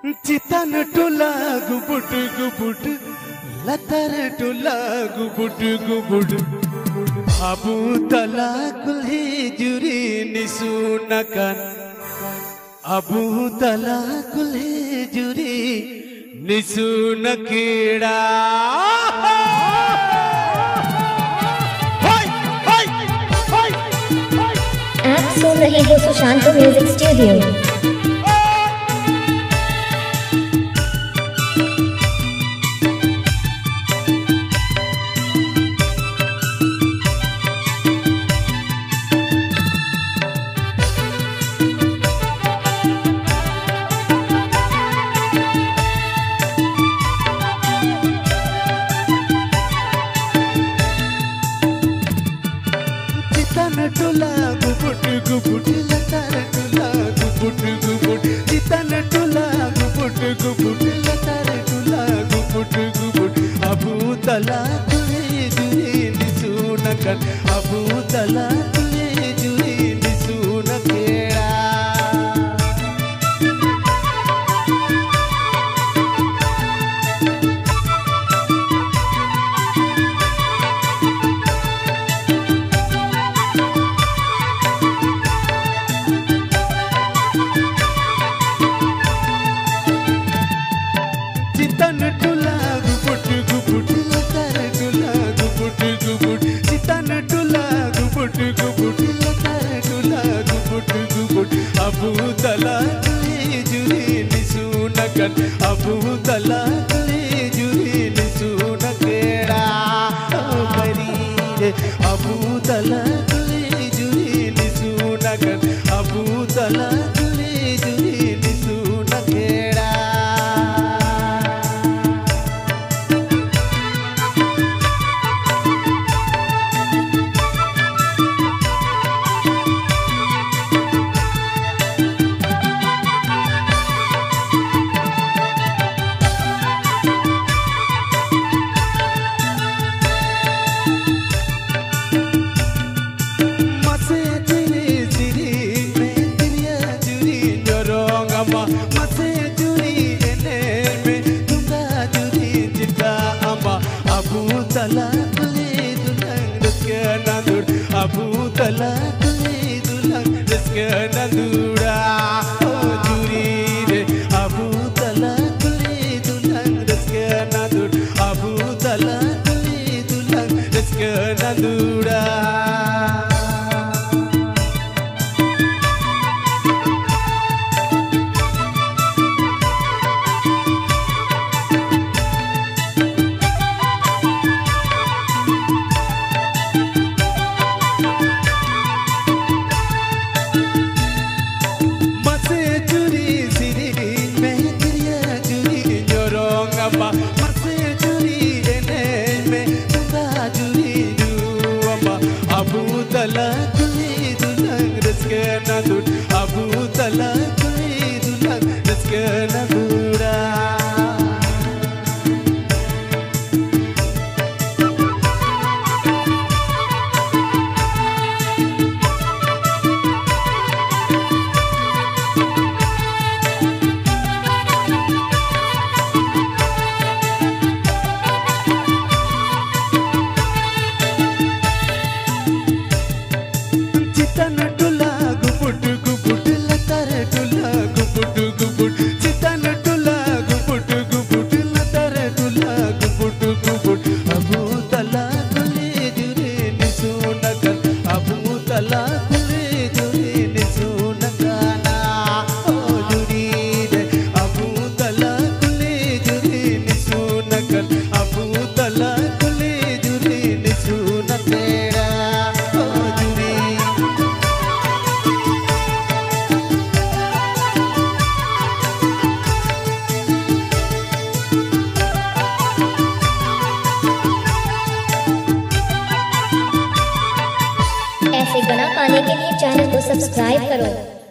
चितन टुला गुबुट गुबुट लतर टुला गुबुट गुबुट अबू तला कुल्ही जुरी निसुनकन अबू तला कुल्ही जुरी निसुनकेड़ा। आप सुन रहे हो सुशांत म्यूजिक स्टूडियो। टुला गुबुट गुबुट लतर टुला गुबुट गुबुट चितन टुला गुबुट गुबुट लतर टुला गुबुट गुबुट अबू तला कुल्ही जुरी निसुनकन अबू तला कुल्ही जुरी निसुनकेड़ा। चितन टुला गुबुट गुबुट लतर टुला गुबुट गुबुट चितन टुला गुबुट गुबुट लतर टुला गुबुट गुबुट अबू तला कुल्ही जुरी निसुनकन अबू तला कुल्ही जुरी निसुनकेड़ा। अबू तला कुल्ही जुरी निसुनकन अबू तला कुल्ही जुरी निसुनकेड़ा। मसे जुरी एने में तुंगा जुरी चिता अम्मा अबू तला कुल्ही दुल्हन रिस्क नंदुड़ अबू तला कुल्ही दुल्हन रिस्क नंदुड़ा। ओ जुरी रे अबू तला कुल्ही दुल्हन रिस्क नंदुड़ अबू तला कुल्ही दुल्हन रिस्क नंदुड़ा। मसे जुरी एने में तुंगा जुरी जुअम्मा अबू तला कुल्ही दुल्हन रिस्क नंदुड़ अबू तला कुल्ही दुल्हन रिस्क नंदुड़ा। चितन टुला गुबुट गुबुट लतर टुला गुबुट गुबुट चितन टुला गुबुट गुबुट लतर टुला गुबुट गुबुट अबू तला कुल्ही जुरी निसुनकन अबू तला कुल्ही जुरी निसुनकना। ओ जुरी रे अबू तला कुल्ही जुरी निसुनकन अबू तला कुल्ही जुरी निसुनकेड़ा। ऐसे गाना पाने के लिए चैनल को सब्सक्राइब करो।